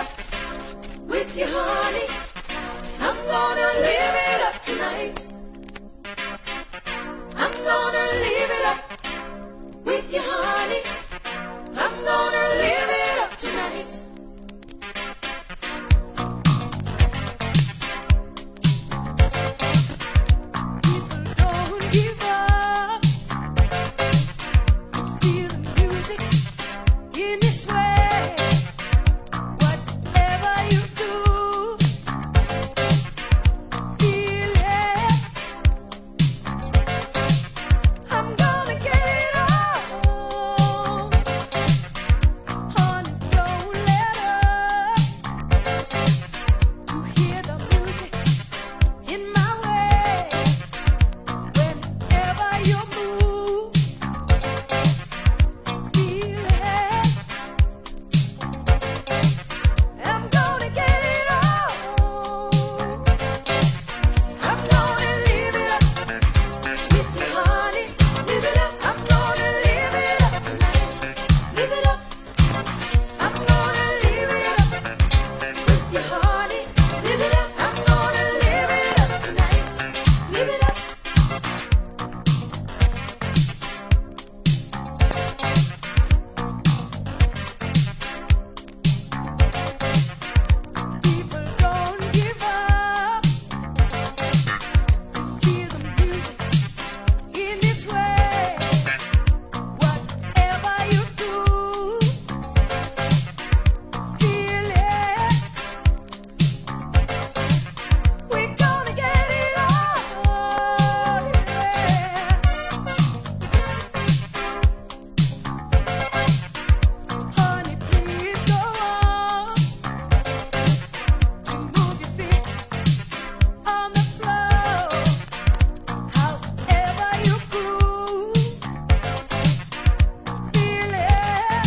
up with you, honey. I'm gonna live it up tonight. I'm gonna live it up with you, honey. I'm gonna live it up tonight. People don't give up. Feel the music in this way. Whatever you do, feel it. I'm gonna get it on. Honey, don't let up to hear the music in my way. Whenever you move, feel it. I'm gonna get it on. I'm gonna live it up with you, honey. Live it up. I'm gonna live it up tonight. Live it up. I'm gonna live it up with you, honey. Live it up. I'm gonna live it up tonight. Live it up. People don't give up. Feel the music in this way. Whatever you do, feel it. We're gonna get it on. Yeah. Honey, please go on to move your feet on the floor. However you groove, feel it.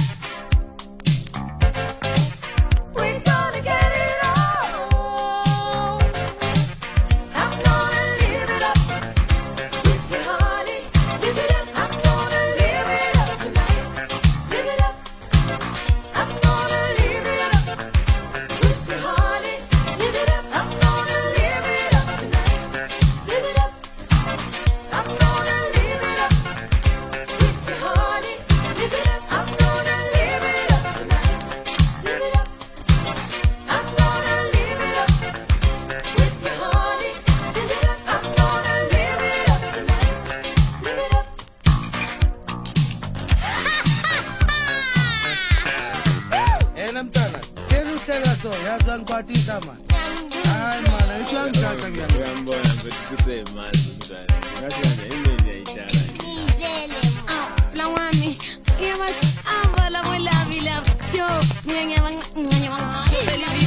We're gonna get it on. I'm gonna live it up with you, honey. Live it up. I'm gonna live it up tonight. Live it up. I'm gonna live it up with you, honey. Live it up. I'm gonna live it up tonight. Live it up. I'm gonna live it up with you, honey. Live it up. I'm gonna live it up tonight. Live it up. I'm gonna live it up with you, honey. Live it up. I'm gonna live it up tonight. Live it up. Elam tana, tenu sela so, yazan kwa tisa man. Ay man, itu ang tata yan. Rambo yangu tukuse mazu mtani. Ngati ya image ya ichara. Flawani, yeah, but I'm all I love you, love you.